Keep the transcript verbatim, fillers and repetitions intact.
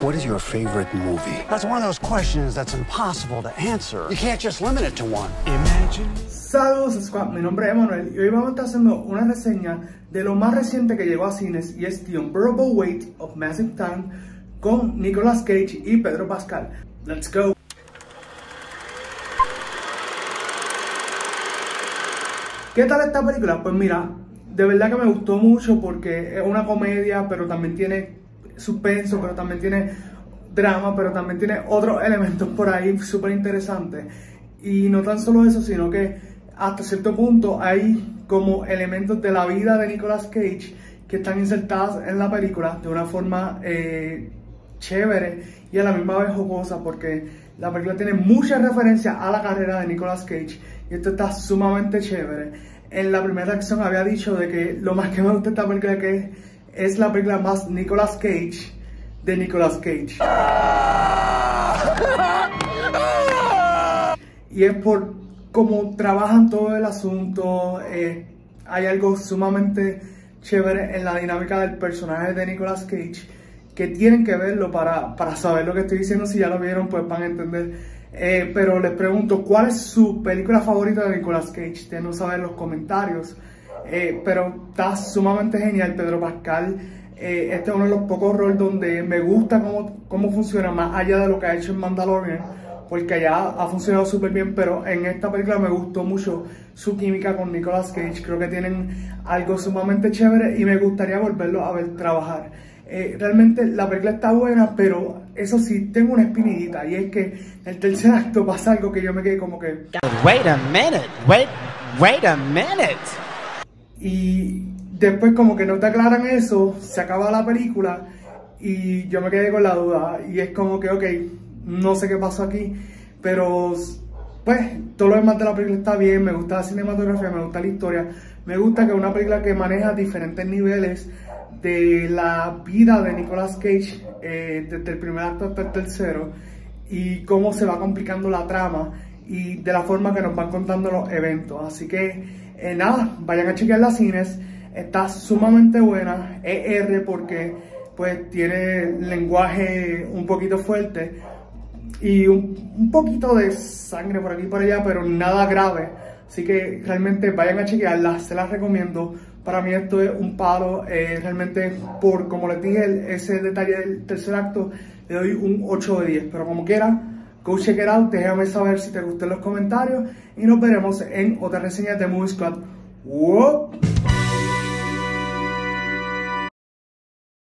What is your favorite movie? That's one of those questions that's impossible to answer. You can't just limit it to one. Imagine. Saludos Squad, mi nombre es Emanuel y hoy vamos a estar haciendo una reseña de lo más reciente que llegó a cines y es The Unbearable Weight of Massive Talent con Nicolas Cage y Pedro Pascal. Let's go. ¿Qué tal esta película? Pues mira, de verdad que me gustó mucho porque es una comedia, pero también tiene suspenso, pero también tiene drama, pero también tiene otros elementos por ahí súper interesantes. Y no tan solo eso, sino que hasta cierto punto hay como elementos de la vida de Nicolas Cage que están insertados en la película de una forma eh, chévere y a la misma vez jocosa, porque la película tiene muchas referencias a la carrera de Nicolas Cage y esto está sumamente chévere. En la primera reacción había dicho de que lo más que me gusta de esta película que es, es la película más Nicolas Cage de Nicolas Cage. Y es por cómo trabajan todo el asunto. Eh, hay algo sumamente chévere en la dinámica del personaje de Nicolas Cage que tienen que verlo para, para saber lo que estoy diciendo. Si ya lo vieron, pues van a entender. Eh, pero les pregunto, ¿cuál es su película favorita de Nicolas Cage? Déjenos saber en los comentarios. Eh, pero está sumamente genial Pedro Pascal. Eh, este es uno de los pocos roles donde me gusta cómo, cómo funciona, más allá de lo que ha hecho en Mandalorian, porque allá ha funcionado súper bien, pero en esta película me gustó mucho su química con Nicolas Cage. Creo que tienen algo sumamente chévere y me gustaría volverlo a ver trabajar. Eh, realmente la película está buena, pero eso sí, tengo una espinillita, y es que en el tercer acto pasa algo que yo me quedé como que... Wait a minute, wait, wait a minute. Y después como que no te aclaran eso, se acaba la película y yo me quedé con la duda. Y es como que, ok, no sé qué pasó aquí, pero pues todo lo demás de la película está bien. Me gusta la cinematografía, me gusta la historia, me gusta que es una película que maneja diferentes niveles de la vida de Nicolas Cage, eh, desde el primer acto hasta el tercero, y cómo se va complicando la trama y de la forma que nos van contando los eventos. Así que eh, nada, vayan a chequear las cines. Está sumamente buena, E R porque pues tiene lenguaje un poquito fuerte y un, un poquito de sangre por aquí y por allá, pero nada grave. Así que realmente vayan a chequearla, se las recomiendo. Para mí esto es un palo, eh, realmente por, como les dije, el, ese detalle del tercer acto, le doy un ocho de diez. Pero como quiera, go check it out, déjame saber si te gustó en los comentarios y nos veremos en otra reseña de Movie Squad. ¡Wow!